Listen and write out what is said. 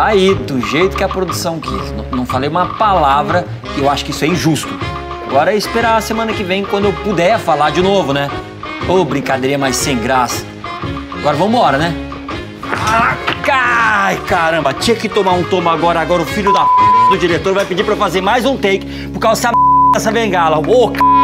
aí, do jeito que a produção quis. Não falei uma palavra e eu acho que isso é injusto. Agora é esperar a semana que vem, quando eu puder falar de novo, né? Ô, brincadeirinha mais sem graça. Agora vambora, né? Ai, caramba, tinha que tomar um tomo agora. Agora o filho da p do diretor vai pedir pra eu fazer mais um take por causa dessa bengala. Ô,